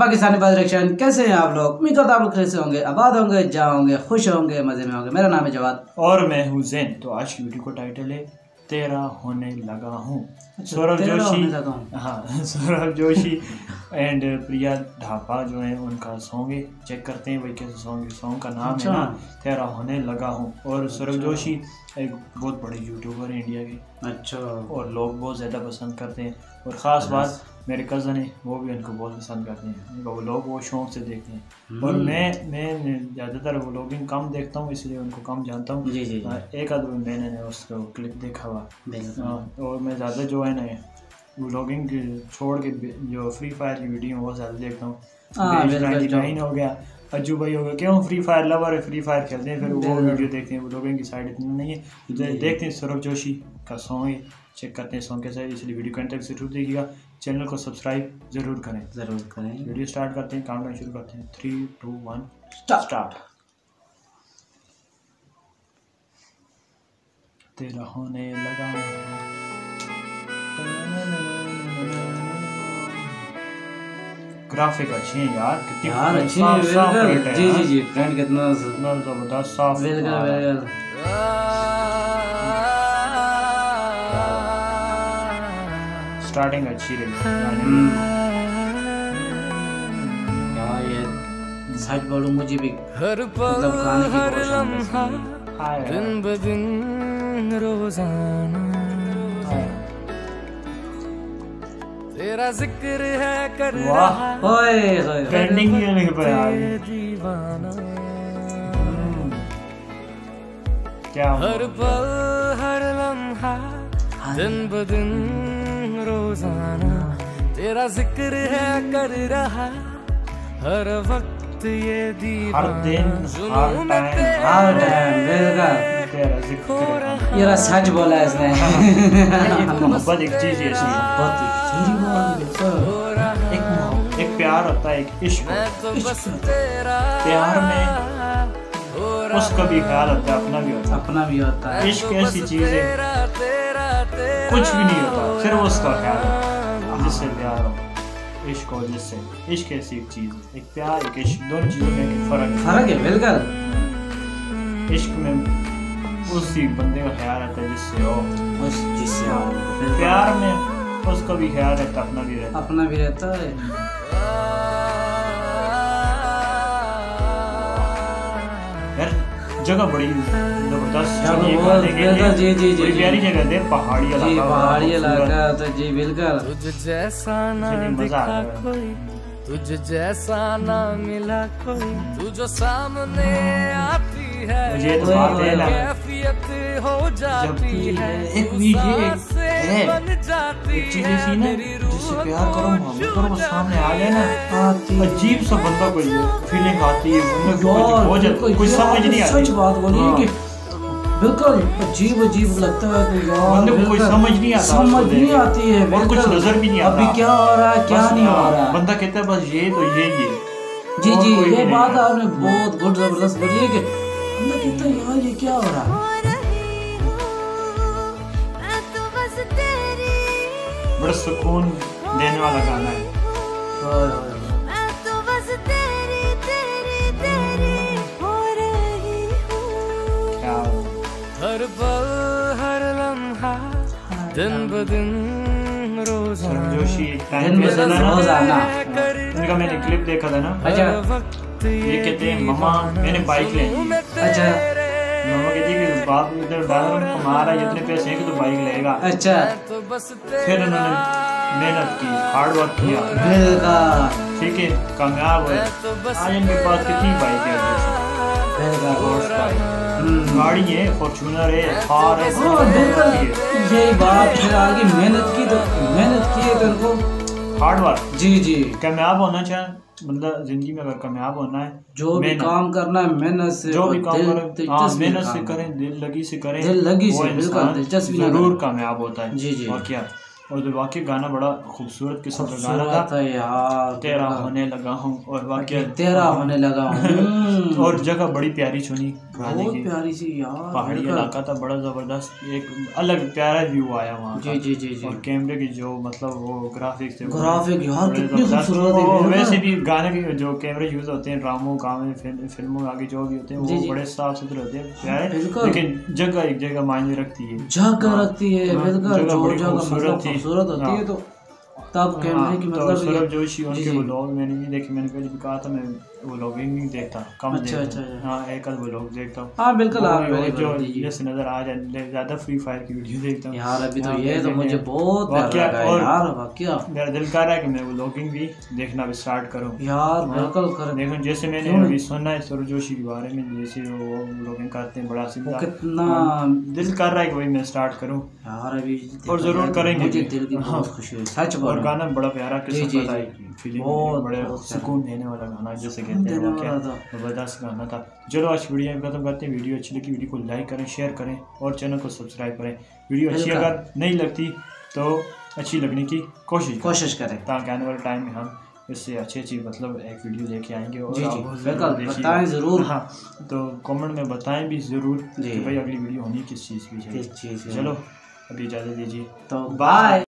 Pakistani direction. कैसे हैं आप लोग? उम्मीद करता हूं आप लोग खैरियत से होंगे, आबाद होंगे, जहाँ होंगे, खुश होंगे, मज़े में होंगे। मेरा नाम है जवाद और मैं हूँ ज़ैन। तो आज की वीडियो का टाइटल है तेरा होने लगा हूँ। सौरभ जोशी, हाँ सौरभ जोशी एंड प्रिया ढापा जो है उनका सॉन्ग है। चेक करते हैं भाई कैसे सॉन्ग का नाम है ना, तेरा होने लगा हूँ। और सौरभ जोशी एक बहुत बड़े यूट्यूबर हैं इंडिया के। अच्छा। और लोग बहुत ज़्यादा पसंद करते हैं। और ख़ास बात मेरे कज़न है, वो भी उनको बहुत पसंद करते हैं। वो लोग वो शौक़ से देखते हैं। और मैं ज़्यादातर व्लॉगिंग कम देखता हूँ, इसलिए उनको कम जानता हूँ। जी जी। एक आध मैंने उसको क्लिप देखा हुआ। और मैं ज़्यादा जो है ना व्लॉगिंग छोड़ के जो फ्री फायर की वीडियो वो ज़्यादा देखता हूँ। 99 हो गया, अज्जू भाई हो गया, क्यों फ्री फायर लवर है, फ्री फायर खेलते हैं, फिर वो वीडियो देखते हैं। व्लॉगिंग की साइड इतनी नहीं है। देखते हैं सौरभ जोशी का सॉन्ग है, चेक करते हैं सॉन्ग कैसा है। इसलिए वीडियो को अंत तक जरूर देखिएगा, चैनल को सब्सक्राइब ज़रूर करें। वीडियो स्टार्ट करते हैं, काउंटडाउन शुरू करते हैं। 3, 2, 1 स्टार्ट। तेरा होने लगा ग्राफिक अच्छी है यार, कितनी अच्छी है। जी जी जी फ्रेंड कितना जबरदस्त साफ स्टार्टिंग अच्छी रही। ये सच बोलूं मुझे भी हर पल हर लम्हा दिन ब दिन रोजाना तेरा जिक्र है कर रहा ट्रेंडिंग दीवाना। क्या हर पल हर लम्हा दिन ब दिन रोजाना तेरा जिक्र है कर रहा हर वक्त ये दीवाना। ये सच बोला है इसने। मोहब्बत एक चीज ऐसी एक प्यार होता है, एक इश्क। प्यार में उसका भी ख्याल होता है, अपना भी होता है। इश्क ऐसी चीज है कुछ भी नहीं होता, सिर्फ उसका ख्याल है जिससे प्यार हो। इश्क हो जिससे, इश्क ऐसी एक चीज है, एक प्यार एक इश्क, दोनों चीजों में फर्क है। बिल्कुल इश्क में उसी बंदे का ख्याल आता है जिससे हो, जिससे प्यार में उसका भी ख्याल रहता, अपना भी रहता है। यार जगह बड़ी जबरदस्त, जी जी जी प्यारी जगह है, पहाड़ी इलाका तो जी बिल्कुल। तुझ जैसा ना दिखा कोई, तुझ जैसा ना मिला कोई, तू जो सामने आती है कैफियत हो जाती है, एक चीज ऐसी ना जिससे प्यार करो मोहब्बत करो, वो सामने आ जाए ना, अजीब सा बंदा कोई फीलिंग आती है, कोई समझ नहीं आती। सच बात बोलिए कि बिल्कुल अजीब लगता है कि यार कोई समझ नहीं आती है, और कुछ नजर भी नहीं आता अभी क्या हो रहा है क्या नहीं हो रहा है। बंदा कहता है बस ये तो ये जी जी ये बात आपने बहुत गुड जबरदस्त बोली है कि बंदा कहता है यार ये क्या हो रहा है। बड़ा सुकून देने वाला गाना है। हर पल हर लम्हा दिन ब दिन रोजाना। जोशी उनका मैंने क्लिप देखा था ना। अच्छा। ये कहते हैं मम्मा मैंने बाइक लेनी। अच्छा। मम्मा कहती है कि बाप इधर डॉलर में कमा रहा है, इतने पैसे हैं कि तो बाइक लेगा। अच्छा। फिर उन्होंने मेहनत की, हार्ड वर्क किया, ठीक है, कामयाब है। आज इनके पास कितनी बाइक है, गाड़ी है, फॉर्च्यूनर है, कार है। यही बात फिर आगे मेहनत की है तो उनको हार्ड वर्क। जी जी कामयाब होना चाहिए, मतलब जिंदगी में अगर कामयाब होना है जो भी काम करना है मेहनत से, जो भी काम करें मेहनत से करें, दिल लगी से करें, दिल लगी से बिल्कुल दिलचस्पी जरूर कामयाब होता है। जी जी। और क्या और तो वाकई गाना बड़ा खूबसूरत किस्म का गाना था यार, तेरा होने लगा हूँ। और वाकई तेरा होने लगा हूँ और जगह बड़ी प्यारी चुनी गाने बहुत की, प्यारी सी यार, पहाड़ी इलाका था, बड़ा ज़बरदस्त, एक अलग प्यारा व्यू आया वहाँ का। जी। और कैमरे की जो मतलब वो ग्राफिक्स थे, ग्राफिक यार कितनी खूबसूरत है। वैसे भी गाने के जो कैमरे यूज़ होते हैं ड्रामों काम फिल्मों आगे जो भी होते हैं वो बड़े साफ सुथरे होते हैं प्यारे, लेकिन जगह एक जगह मायने रखती है, जगह रखती है, जो जगह खूबसूरत होती है तो तब कैमरे की मतलब सौरभ जोशी उनके व्लॉग मैंने नहीं देखे, मैंने पहले भी कहा था मैं व्लॉगिंग नहीं देखता, कम देखता हूं। हाँ एक आध व्लॉग देखता हूँ। हाँ बिल्कुल जो जैसे नजर आ जाए, ज्यादा फ्री फायर की वीडियो देखता हूँ यार। अभी तो ये तो मुझे बहुत प्यारा लगा यार, वाकया मेरा दिल कर रहा है कि मैं व्लॉगिंग भी देखना भी स्टार्ट करूँ यार, बिल्कुल कर। देखो जैसे मैंने अभी सुना है सौरभ जोशी के बारे में, जैसे वो व्लॉगिंग करते हैं बड़ा सीधा, कितना दिल कर रहा है कि वही मैं स्टार्ट करूँ यार अभी, और जरूर करेंगे, मुझे दिल की बहुत खुशी है सच बोल। और गाना बड़ा प्यारा किस्म का फीलिंग, बड़े सुकून देने वाला गाना जैसे कहते हैं, जबरदस्त गाना था। चलो आज वीडियो में खत्म करते हैं। वीडियो अच्छी लगी वीडियो को लाइक करें, शेयर करें और चैनल को सब्सक्राइब करें। वीडियो अच्छी अगर नहीं लगती तो अच्छी लगने की कोशिश करें ताकि आने वाले टाइम में हम इससे अच्छी मतलब एक वीडियो लेके आएंगे और बिल्कुल बताएं ज़रूर। हाँ तो कमेंट में बताएं भी ज़रूर कि भाई अगली वीडियो होनी किस चीज़ की चाहिए। चलो अभी इजाज़त दीजिए, तो बाय।